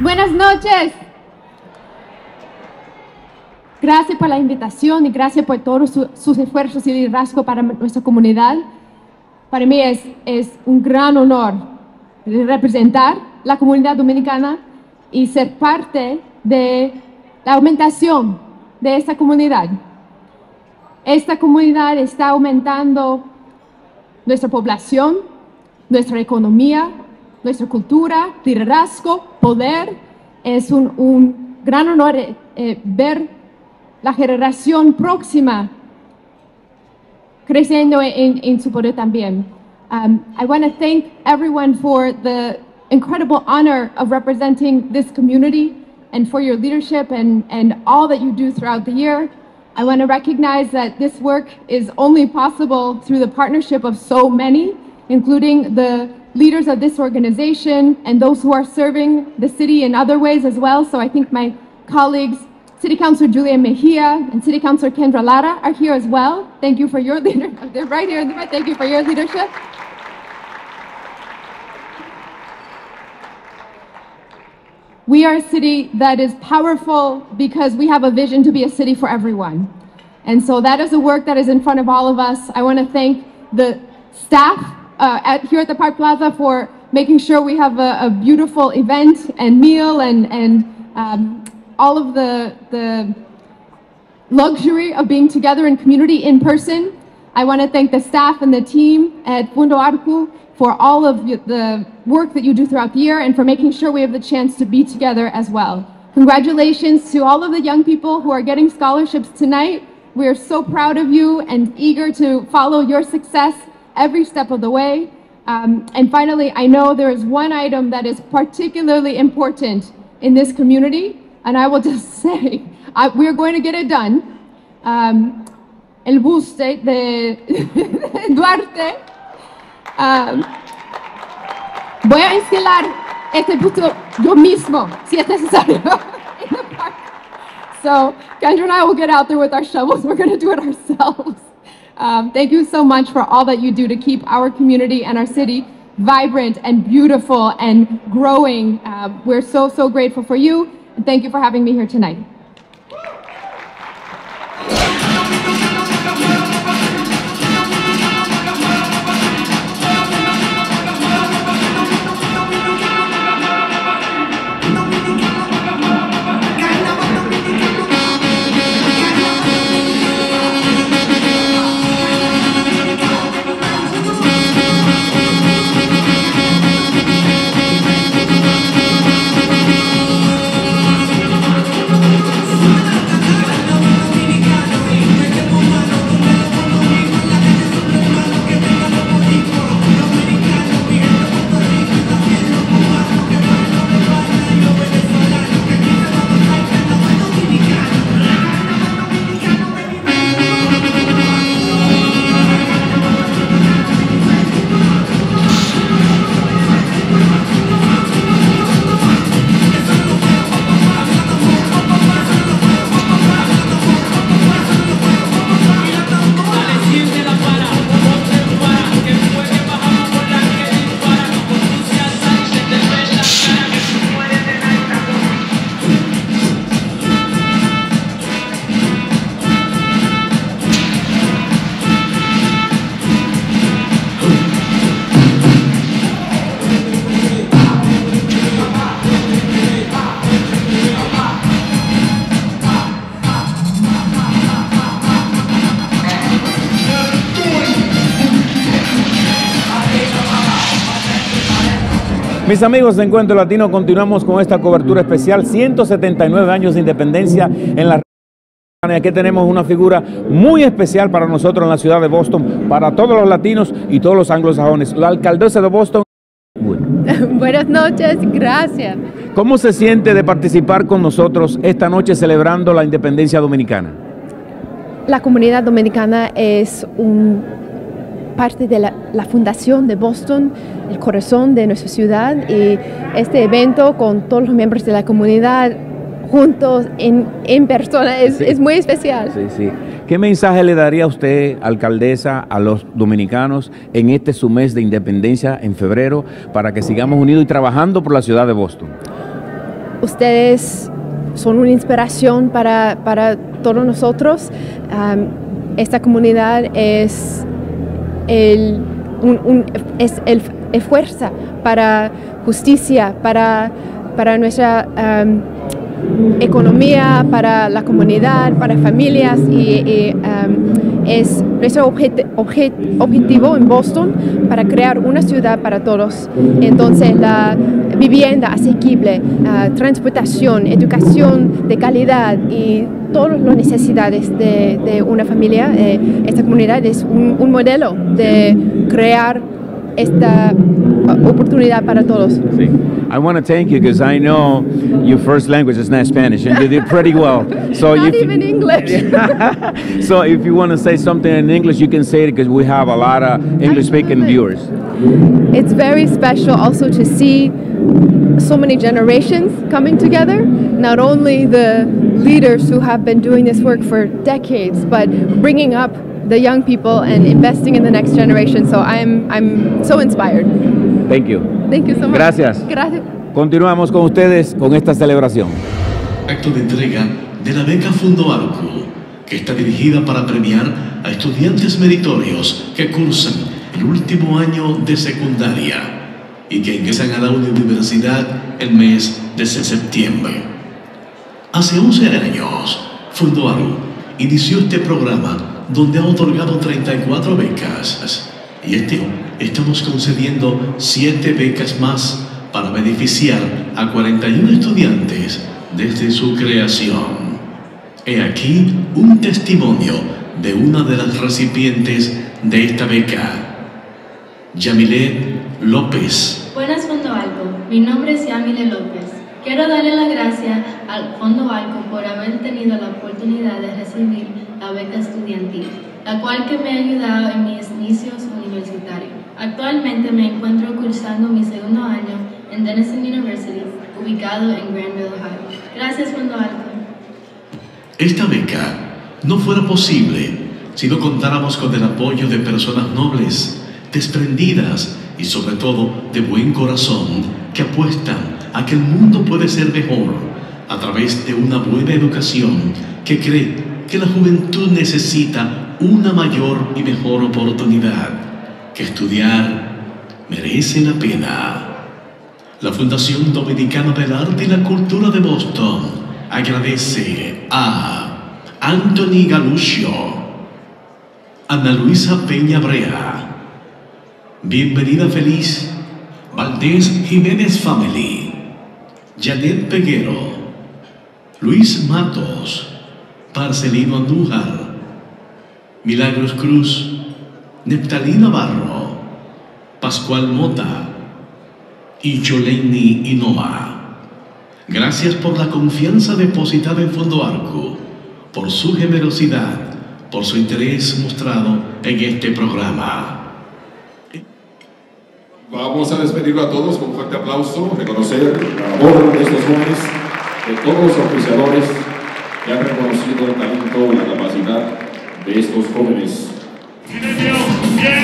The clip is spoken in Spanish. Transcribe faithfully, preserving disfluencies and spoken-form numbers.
Buenas noches. Gracias por la invitación y gracias por todos su, sus esfuerzos y liderazgo para nuestra comunidad. Para mí es, es un gran honor representar la comunidad dominicana y ser parte de la aumentación de esta comunidad. Esta comunidad está aumentando nuestra población, nuestra economía, nuestra cultura, liderazgo, poder. Es un, un gran honor eh, ver la generación próxima creciendo en, en su poder también. Um, I want to thank everyone for the incredible honor of representing this community and for your leadership and, and all that you do throughout the year. I want to recognize that this work is only possible through the partnership of so many, including the leaders of this organization and those who are serving the city in other ways as well. So I think my colleagues, City Councilor Julia Mejia and City Councilor Kendra Lara are here as well. Thank you for your leadership. They're right here. Thank you for your leadership. We are a city that is powerful because we have a vision to be a city for everyone. And so that is the work that is in front of all of us. I want to thank the staff uh, at, here at the Park Plaza for making sure we have a, a beautiful event and meal and, and um, all of the, the luxury of being together in community in person. I want to thank the staff and the team at Fundo Arcu for all of the work that you do throughout the year and for making sure we have the chance to be together as well. Congratulations to all of the young people who are getting scholarships tonight. We are so proud of you and eager to follow your success every step of the way. Um, and finally, I know there is one item that is particularly important in this community, and I will just say, I, we're going to get it done. Um, el buste de Duarte. Um, voy a instalar este buste yo mismo, si es necesario, in the park. So Kendra and I will get out there with our shovels. We're going to do it ourselves. Um, thank you so much for all that you do to keep our community and our city vibrant and beautiful and growing. Uh, we're so, so grateful for you. And thank you for having me here tonight. Mis amigos de Encuentro Latino, continuamos con esta cobertura especial, ciento setenta y nueve años de independencia en la República. Aquí tenemos una figura muy especial para nosotros en la ciudad de Boston, para todos los latinos y todos los anglosajones, la alcaldesa de Boston. Buenas noches, gracias. ¿Cómo se siente de participar con nosotros esta noche celebrando la independencia dominicana? La comunidad dominicana es un parte de la, la fundación de Boston, el corazón de nuestra ciudad, y este evento con todos los miembros de la comunidad juntos en, en persona es, sí. es muy especial. Sí, sí. ¿Qué mensaje le daría usted, alcaldesa, a los dominicanos en este su mes de independencia en febrero para que sigamos unidos y trabajando por la ciudad de Boston? ustedes son una inspiración para, para todos nosotros. Um, esta comunidad es el, un, un, es el, el fuerza para justicia, para, para nuestra um, economía, para la comunidad, para familias, y, y um, es nuestro objet, objet, objetivo en Boston para crear una ciudad para todos. Entonces la vivienda asequible, uh, transportación, educación de calidad y todas las necesidades de, de una familia, eh, esta comunidad es un, un modelo de crear esta oportunidad para todos. Sí. I want to thank you because I know your first language is not Spanish and you did pretty well. So not if, even English. So if you want to say something in English, you can say it because we have a lot of English-speaking viewers. It's very special also to see so many generations coming together, not only the leaders who have been doing this work for decades, but bringing up the young people and investing in the next generation. So I'm, I'm so inspired. Thank you. Thank you so much. Gracias. Gracias. Continuamos con ustedes con esta celebración. Acto de entrega de la beca Fundo Arco, que está dirigida para premiar a estudiantes meritorios que cursan el último año de secundaria y que ingresan a la universidad el mes de septiembre. Hace once años, Fundo Arco inició este programa donde ha otorgado treinta y cuatro becas, y este año estamos concediendo siete becas más para beneficiar a cuarenta y uno estudiantes desde su creación. He aquí un testimonio de una de las recipientes de esta beca, Yamilet López. Buenas, Fondo Arco. Mi nombre es Yamilet López. Quiero darle las gracias al Fondo Arco por haber tenido la oportunidad de recibir la beca estudiantil, la cual que me ha ayudado en mis inicios universitarios. Actualmente me encuentro cursando mi segundo año en Denison University, ubicado en Granville, Ohio. Gracias, Fondo Arco. Esta beca no fuera posible si no contáramos con el apoyo de personas nobles, desprendidas y sobre todo de buen corazón, que apuestan a que el mundo puede ser mejor a través de una buena educación, que cree que la juventud necesita una mayor y mejor oportunidad, que estudiar merece la pena. La Fundación Dominicana del Arte y la Cultura de Boston agradece a Anthony Galuccio, Ana Luisa Peña Brea, Bienvenida Feliz, Valdés Jiménez Family, Janet Peguero, Luis Matos, Marcelino Andújar, Milagros Cruz, Neptalí Navarro, Pascual Mota y Yoleni Hinoa. Gracias por la confianza depositada en Fondo Arco, por su generosidad, por su interés mostrado en este programa. Vamos a despedirlo a todos con un fuerte aplauso, reconocer la labor de estos jóvenes, de todos los oficiadores que han reconocido el talento y la capacidad de estos jóvenes. ¡Silencio! ¡Bien!